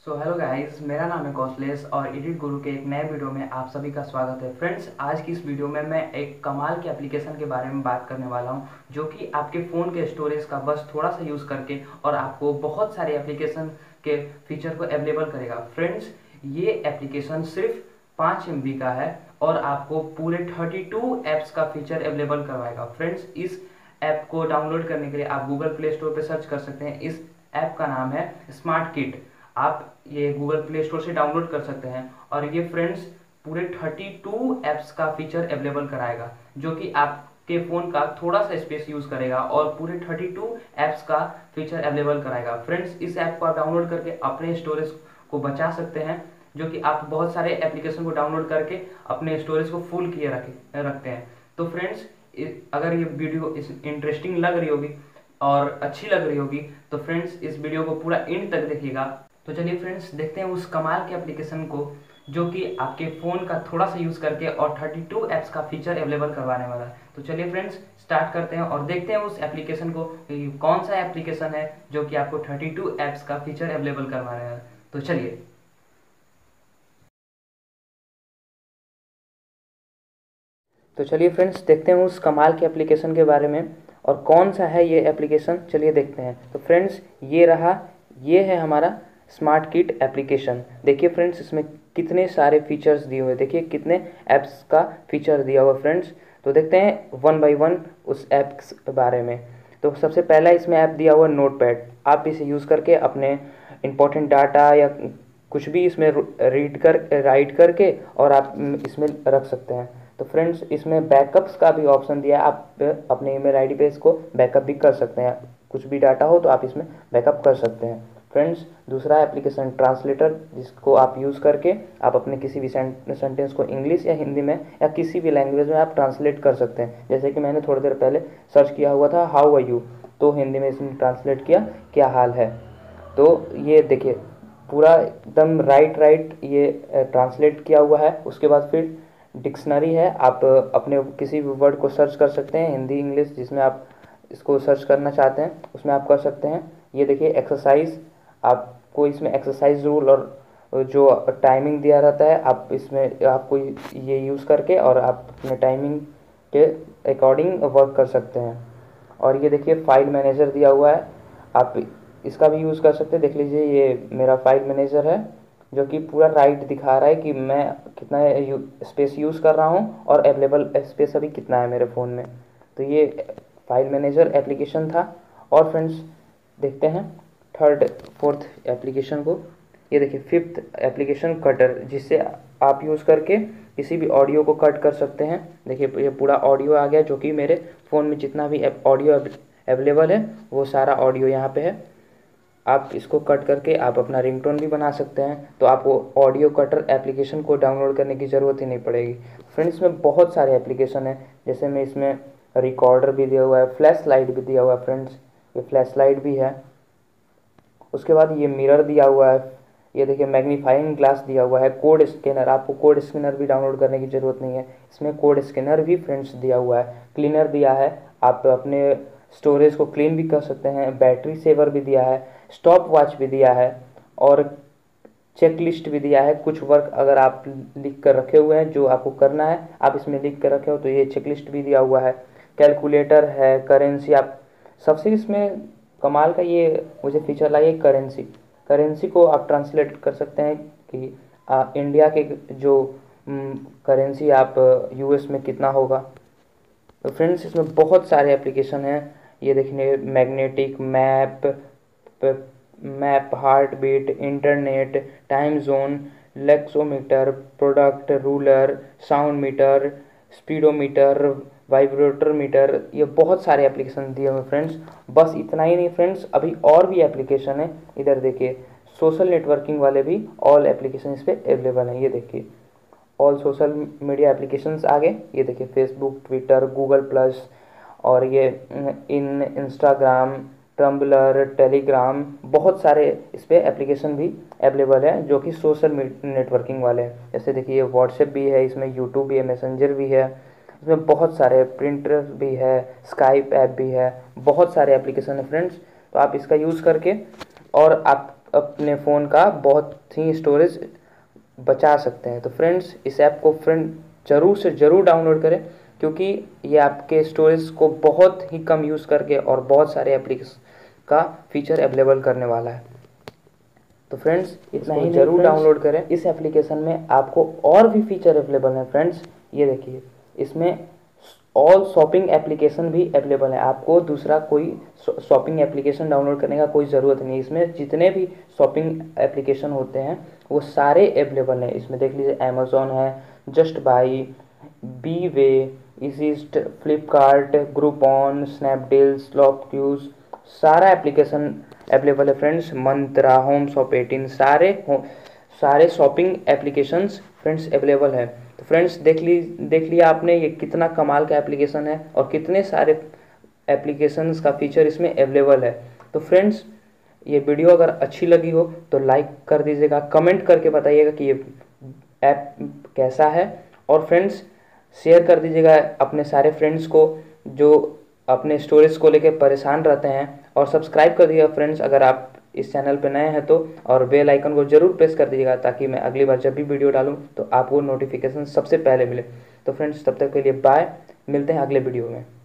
Hello guys, मेरा नाम है कौशलेश और एडिट गुरु के एक नए वीडियो में आप सभी का स्वागत है। फ्रेंड्स, आज की इस वीडियो में मैं एक कमाल के एप्लीकेशन के बारे में बात करने वाला हूं, जो कि आपके फ़ोन के स्टोरेज का बस थोड़ा सा यूज़ करके और आपको बहुत सारे एप्लीकेशन के फीचर को अवेलेबल करेगा। फ्रेंड्स, ये एप्लीकेशन सिर्फ 5 MB का है और आपको पूरे 32 ऐप्स का फीचर अवेलेबल करवाएगा। फ्रेंड्स, इस ऐप को डाउनलोड करने के लिए आप गूगल प्ले स्टोर पर सर्च कर सकते हैं। इस ऐप का नाम है स्मार्ट किट। आप ये गूगल प्ले स्टोर से डाउनलोड कर सकते हैं और ये फ्रेंड्स पूरे 32 ऐप्स का फीचर अवेलेबल कराएगा, जो कि आपके फ़ोन का थोड़ा सा स्पेस यूज़ करेगा और पूरे 32 ऐप्स का फीचर अवेलेबल कराएगा। फ्रेंड्स, इस ऐप को आप डाउनलोड करके अपने स्टोरेज को बचा सकते हैं, जो कि आप बहुत सारे एप्लीकेशन को डाउनलोड करके अपने स्टोरेज को फुल किए रखते हैं। तो फ्रेंड्स, अगर ये वीडियो इंटरेस्टिंग लग रही होगी और अच्छी लग रही होगी तो फ्रेंड्स इस वीडियो को पूरा एंड तक देखिएगा। तो चलिए फ्रेंड्स, देखते हैं उस कमाल के एप्लीकेशन को, जो कि आपके फ़ोन का थोड़ा सा यूज़ करके और 32 ऐप्स का फीचर अवेलेबल करवाने वाला है। तो चलिए फ्रेंड्स, स्टार्ट करते हैं और देखते हैं उस एप्लीकेशन को, कौन सा एप्लीकेशन है जो कि आपको 32 ऐप्स का फीचर अवेलेबल करवाने वाला है। तो चलिए फ्रेंड्स, देखते हैं उस कमाल के एप्लीकेशन के बारे में और कौन सा है ये एप्लीकेशन। चलिए देखते हैं। तो फ्रेंड्स, ये है हमारा स्मार्ट किट एप्लीकेशन। देखिए फ्रेंड्स, इसमें कितने सारे फीचर्स दिए हुए हैं। देखिए कितने ऐप्स का फीचर दिया हुआ फ्रेंड्स। तो देखते हैं वन बाय वन उस ऐप्स के बारे में। तो सबसे पहला इसमें ऐप दिया हुआ नोटपैड। आप इसे यूज़ करके अपने इम्पोर्टेंट डाटा या कुछ भी इसमें राइट करके और आप इसमें रख सकते हैं। तो फ्रेंड्स, इसमें बैकअप्स का भी ऑप्शन दिया है। आप अपने ईमेल आईडी पे इसको बैकअप भी कर सकते हैं। कुछ भी डाटा हो तो आप इसमें बैकअप कर सकते हैं। फ्रेंड्स, दूसरा एप्लीकेशन ट्रांसलेटर, जिसको आप यूज़ करके आप अपने किसी भी सेंटेंस को इंग्लिश या हिंदी में या किसी भी लैंग्वेज में आप ट्रांसलेट कर सकते हैं। जैसे कि मैंने थोड़ी देर पहले सर्च किया हुआ था हाउ आर यू, तो हिंदी में इसने ट्रांसलेट किया क्या हाल है। तो ये देखिए पूरा एकदम राइट ये ट्रांसलेट किया हुआ है। उसके बाद फिर डिक्शनरी है। आप अपने किसी भी वर्ड को सर्च कर सकते हैं, हिंदी इंग्लिश जिसमें आप इसको सर्च करना चाहते हैं उसमें आप कर सकते हैं। ये देखिए एक्सरसाइज, आपको इसमें एक्सरसाइज रूल और जो टाइमिंग दिया रहता है, आप इसमें आपको ये यूज़ करके और आप अपने टाइमिंग के अकॉर्डिंग वर्क कर सकते हैं। और ये देखिए फाइल मैनेजर दिया हुआ है, आप इसका भी यूज़ कर सकते हैं। देख लीजिए ये मेरा फाइल मैनेजर है, जो कि पूरा राइट दिखा रहा है कि मैं कितना स्पेस यूज़ कर रहा हूँ और अवेलेबल स्पेस अभी कितना है मेरे फ़ोन में। तो ये फाइल मैनेजर एप्लीकेशन था। और फ्रेंड्स, देखते हैं थर्ड फोर्थ एप्लीकेशन को। ये देखिए फिफ्थ एप्लीकेशन कटर, जिससे आप यूज़ करके किसी भी ऑडियो को कट कर सकते हैं। देखिए ये पूरा ऑडियो आ गया, जो कि मेरे फ़ोन में जितना भी ऑडियो अवेलेबल है वो सारा ऑडियो यहाँ पे है। आप इसको कट करके आप अपना रिंगटोन भी बना सकते हैं। तो आपको ऑडियो कटर एप्लीकेशन को डाउनलोड करने की ज़रूरत ही नहीं पड़ेगी। फ्रेंड्स, इसमें बहुत सारे एप्लीकेशन है, जैसे में इसमें रिकॉर्डर भी दिया हुआ है, फ्लैश लाइट भी दिया हुआ है। फ्रेंड्स, ये फ्लैश लाइट भी है। उसके बाद ये मिरर दिया हुआ है। ये देखिए मैग्नीफाइंग ग्लास दिया हुआ है। कोड स्कैनर, आपको कोड स्कैनर भी डाउनलोड करने की ज़रूरत नहीं है, इसमें कोड स्कैनर भी फ्रेंड्स दिया हुआ है। क्लीनर दिया है, आप अपने स्टोरेज को क्लीन भी कर सकते हैं। बैटरी सेवर भी दिया है, स्टॉप वॉच भी दिया है और चेक लिस्ट भी दिया है। कुछ वर्क अगर आप लिख कर रखे हुए हैं जो आपको करना है, आप इसमें लिख कर रखे हो तो ये चेक लिस्ट भी दिया हुआ है। कैलकुलेटर है, करेंसी, आप सबसे इसमें कमाल का ये मुझे फीचर लगा, ये करेंसी को आप ट्रांसलेट कर सकते हैं कि इंडिया के जो करेंसी आप यूएस में कितना होगा। तो फ्रेंड्स, इसमें बहुत सारे एप्लीकेशन हैं। ये देखने magnetic map, heart beat, internet, time zone, luxometer, product, ruler, sound meter, speedometer, vibrator meter, ये बहुत सारे एप्लीकेशन दिए हुए फ्रेंड्स। बस इतना ही नहीं फ्रेंड्स, अभी और भी एप्लीकेशन है। इधर देखिए सोशल नेटवर्किंग वाले भी ऑल एप्लीकेशन इस पर अवेलेबल हैं। ये देखिए ऑल सोशल मीडिया एप्लीकेशंस आ गए। ये देखिए फेसबुक, ट्विटर, गूगल प्लस और ये इंस्टाग्राम, टम्बलर, टेलीग्राम, बहुत सारे इस पर एप्लीकेशन भी अवेलेबल है जो कि सोशल नेटवर्किंग वाले हैं। जैसे देखिए व्हाट्सएप भी है, इसमें यूट्यूब भी है, मैसेंजर भी है, इसमें बहुत सारे प्रिंटर भी है, स्काइप ऐप भी है, बहुत सारे एप्लीकेशन है फ्रेंड्स। तो आप इसका यूज़ करके और आप अपने फ़ोन का बहुत ही स्टोरेज बचा सकते हैं। तो फ्रेंड्स इस ऐप को ज़रूर से ज़रूर डाउनलोड करें, क्योंकि ये आपके स्टोरेज को बहुत ही कम यूज़ करके और बहुत सारे एप्लीकेशन का फीचर अवेलेबल करने वाला है। तो फ्रेंड्स इतना ही ज़रूर डाउनलोड करें। इस एप्लीकेशन में आपको और भी फीचर अवेलेबल हैं फ्रेंड्स। ये देखिए, इसमें ऑल शॉपिंग एप्लीकेशन भी अवेलेबल है। आपको दूसरा कोई शॉपिंग एप्लीकेशन डाउनलोड करने का कोई ज़रूरत नहीं। इसमें जितने भी शॉपिंग एप्लीकेशन होते हैं वो सारे अवेलेबल हैं। इसमें देख लीजिए, अमेज़ॉन है, जस्ट बाई, बी वे, इजीस्ट, फ्लिपकार्ट, ग्रुपॉन, स्नैपडील, शॉपक्लूज, सारा एप्लीकेशन अवेलेबल है फ्रेंड्स। मंत्रा, होम शॉप 18, सारे शॉपिंग एप्लीकेशंस फ्रेंड्स अवेलेबल है। तो फ्रेंड्स देख लिया आपने ये कितना कमाल का एप्लीकेशन है और कितने सारे एप्लीकेशंस का फीचर इसमें अवेलेबल है। तो फ्रेंड्स ये वीडियो अगर अच्छी लगी हो तो लाइक कर दीजिएगा, कमेंट करके बताइएगा कि ये ऐप कैसा है, और फ्रेंड्स शेयर कर दीजिएगा अपने सारे फ्रेंड्स को जो अपने स्टोरेज को लेकर परेशान रहते हैं, और सब्सक्राइब कर दीजिएगा फ्रेंड्स अगर आप इस चैनल पे नए हैं तो, और बेल आइकन को जरूर प्रेस कर दीजिएगा ताकि मैं अगली बार जब भी वीडियो डालूं तो आपको नोटिफिकेशन सबसे पहले मिले। तो फ्रेंड्स तब तक के लिए बाय, मिलते हैं अगले वीडियो में।